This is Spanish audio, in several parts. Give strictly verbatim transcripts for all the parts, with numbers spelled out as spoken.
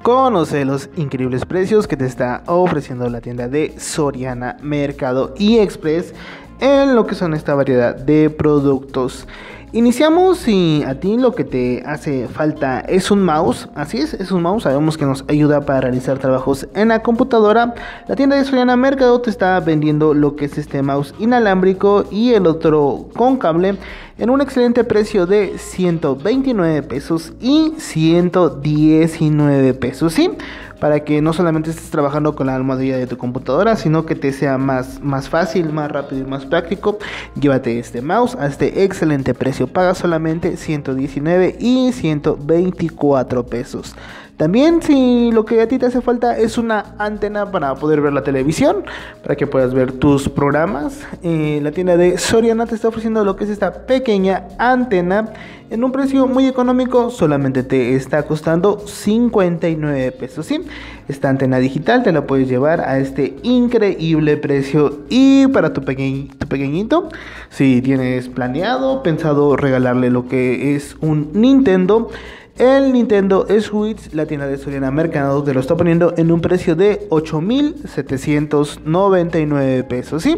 Conoce los increíbles precios que te está ofreciendo la tienda de Soriana Mercado y Express en lo que son esta variedad de productos. Iniciamos y a ti lo que te hace falta es un mouse. Así es, es un mouse, sabemos que nos ayuda para realizar trabajos en la computadora. La tienda de Soriana Mercado te está vendiendo lo que es este mouse inalámbrico y el otro con cable en un excelente precio de ciento veintinueve pesos y ciento diecinueve pesos, ¿sí? Para que no solamente estés trabajando con la almohadilla de tu computadora, sino que te sea más, más fácil, más rápido y más práctico. Llévate este mouse a este excelente precio. Paga solamente ciento diecinueve y ciento veinticuatro pesos. También, si lo que a ti te hace falta es una antena para poder ver la televisión, para que puedas ver tus programas, eh, la tienda de Soriana te está ofreciendo lo que es esta pequeña antena en un precio muy económico. Solamente te está costando cincuenta y nueve pesos, ¿sí? Esta antena digital te la puedes llevar a este increíble precio. Y para tu, peque tu pequeñito, si tienes planeado, pensado regalarle lo que es un Nintendo, el Nintendo Switch, la tienda de Soriana Mercado te lo está poniendo en un precio de ocho mil setecientos noventa y nueve pesos, ¿sí?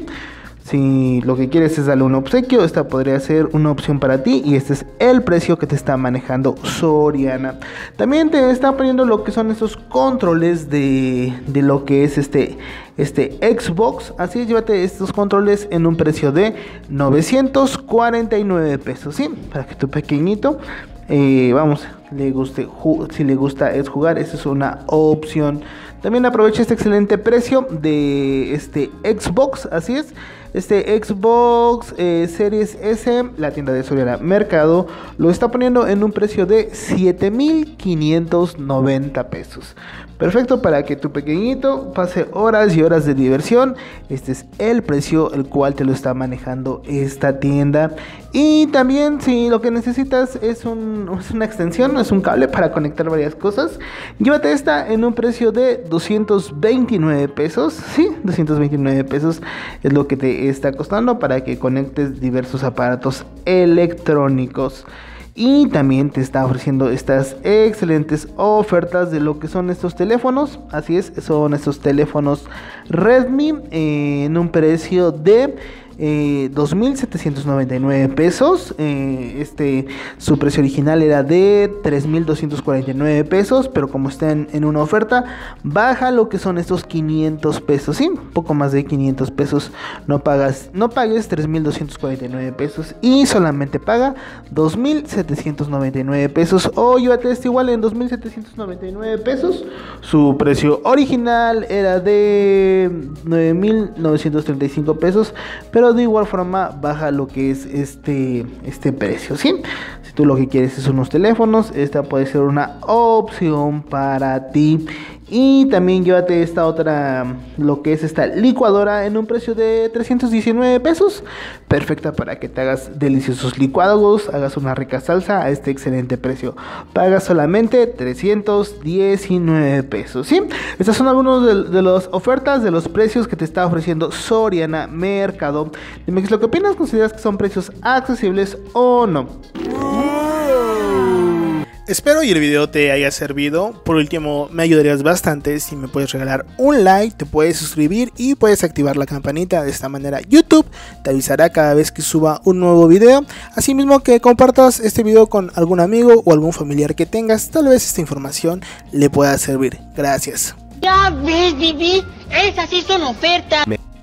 Si lo que quieres es darle un obsequio, esta podría ser una opción para ti y este es el precio que te está manejando Soriana. También te está poniendo lo que son estos controles de, de lo que es este, este Xbox. Así es, llévate estos controles en un precio de novecientos cuarenta y nueve pesos, ¿sí? Para que tu pequeñito... Eh, vamos, le guste, si le gusta es jugar, esa es una opción. También aprovecha este excelente precio de este Xbox, así es, este Xbox eh, Series S, la tienda de Soriana Mercado lo está poniendo en un precio de siete mil quinientos noventa pesos. Perfecto para que tu pequeñito pase horas y horas de diversión. Este es el precio el cual te lo está manejando esta tienda. Y también si lo que necesitas es, un, es una extensión, es un cable para conectar varias cosas, llévate esta en un precio de doscientos veintinueve pesos. Sí, doscientos veintinueve pesos es lo que te está costando para que conectes diversos aparatos electrónicos. Y también te está ofreciendo estas excelentes ofertas de lo que son estos teléfonos. Así es, son estos teléfonos Redmi eh, en un precio de eh, dos mil setecientos noventa y nueve pesos. Eh, este, su precio original era de tres mil doscientos cuarenta y nueve pesos, pero como está en, en una oferta, baja lo que son estos quinientos pesos. Sí, un poco más de quinientos pesos. No pagas, no pagues tres mil doscientos cuarenta y nueve pesos y solamente paga dos mil setecientos noventa y nueve pesos. O llévate este igual en dos mil setecientos noventa y nueve pesos. Su precio original era de nueve mil novecientos treinta y cinco pesos, pero de igual forma baja lo que es este, este precio, ¿sí? Si tú lo que quieres es unos teléfonos, esta puede ser una opción para ti. Y también llévate esta otra, lo que es esta licuadora en un precio de trescientos diecinueve pesos. Perfecta para que te hagas deliciosos licuados, hagas una rica salsa a este excelente precio. Pagas solamente trescientos diecinueve pesos, ¿sí? Estas son algunas de, de las ofertas, de los precios que te está ofreciendo Soriana Mercado. Dime qué es lo que opinas, ¿consideras que son precios accesibles o no? Espero y el video te haya servido. Por último, me ayudarías bastante si me puedes regalar un like, te puedes suscribir y puedes activar la campanita. De esta manera YouTube te avisará cada vez que suba un nuevo video. Asimismo, que compartas este video con algún amigo o algún familiar que tengas. Tal vez esta información le pueda servir. Gracias. Ya ves, Vivi, esas sí son ofertas.